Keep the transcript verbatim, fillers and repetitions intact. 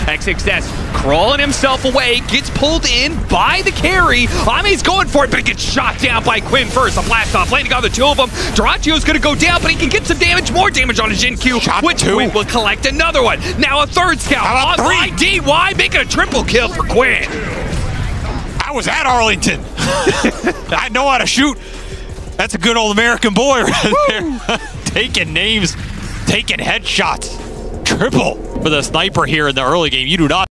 X X S crawling himself away, gets pulled in by the carry. Ame's going for it, but he gets shot down by Quinn first. A blast off, landing on the two of them. Duracio's gonna go down, but he can get some damage, more damage on his Jin Q, Shot which two. Quinn will collect another one. Now a third scout How on about by D Y, making a triple kill for Quinn. I was at Arlington. I know how to shoot. That's a good old American boy right there. Taking names, taking headshots. Triple for the sniper here in the early game. You do not